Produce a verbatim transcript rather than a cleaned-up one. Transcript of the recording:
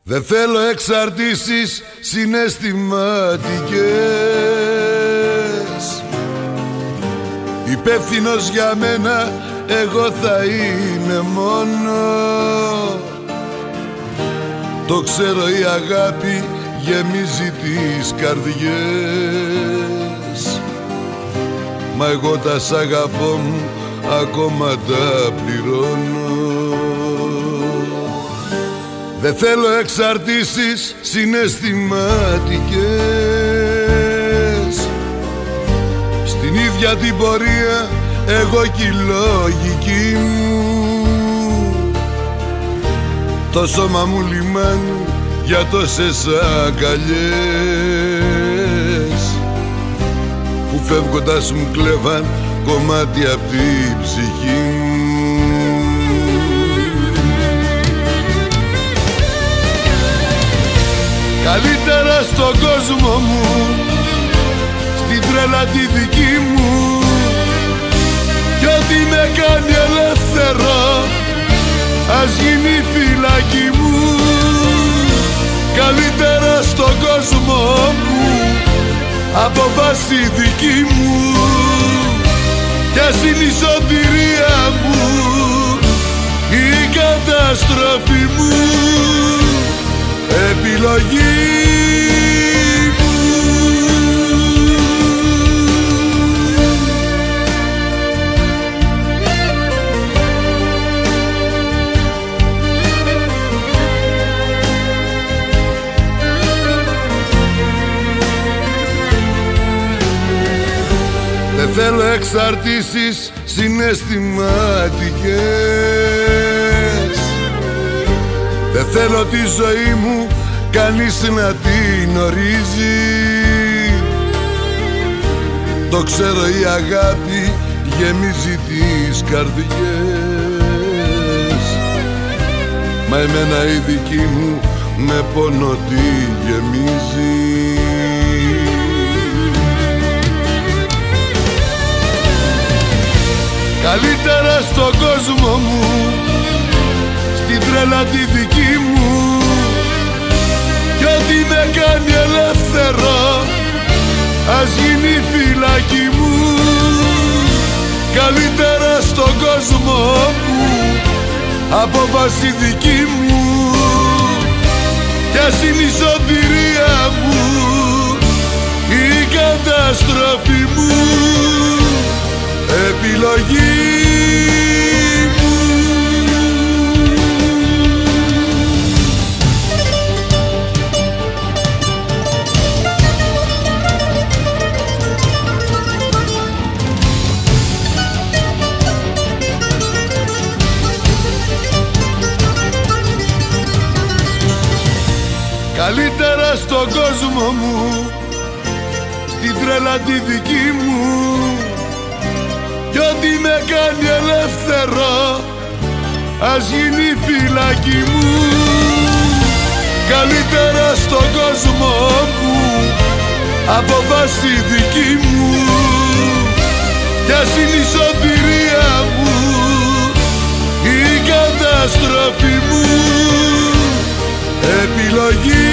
Δεν θέλω εξαρτήσεις συναισθηματικές. Υπεύθυνος για μένα εγώ θα είμαι μόνο. Το ξέρω, η αγάπη γεμίζει τις καρδιές, μα εγώ τα σ' αγαπώ μου ακόμα τα πληρώνω. Δεν θέλω εξαρτήσεις συναισθηματικές. Στην ίδια την πορεία εγώ κι η λογική μου. Το σώμα μου λιμάνι για τόσες αγκαλιές που φεύγοντας μου κλέβαν κομμάτι απ' την ψυχή μου. Καλύτερα στον κόσμο μου, στην τρέλα τη δική μου, κι ό,τι με κάνει ελεύθερο ας γίνει φυλακή μου. Καλύτερα στον κόσμο μου, απόφαση δική μου, κι ας είναι η σωτηρία μου η καταστροφή μου, επιλογή μου. Δεν θέλω εξαρτήσεις συναισθηματικές. Δεν θέλω τη ζωή μου κανείς να την ορίζει. Το ξέρω, η αγάπη γεμίζει τις καρδιές, μα εμένα η δική μου με πόνο τη γεμίζει. Καλύτερα στον κόσμο μου, στην τρέλα τη δική μου, κι ό,τι με κάνει ελεύθερο ας γίνει φυλακή μου. Καλύτερα στον κόσμο μου, απόφαση δική μου, κι ας είναι η σωτηρία μου η καταστροφή μου, επιλογή μου. Καλύτερα στον κόσμο μου, στην τρέλα τη δική μου, κι ό,τι με κάνει ελεύθερο ας γίνει φυλακή μου. Καλύτερα στον κόσμο μου, απόφαση δική μου, κι ας είναι η σωτηρία μου η καταστροφή μου, επιλογή.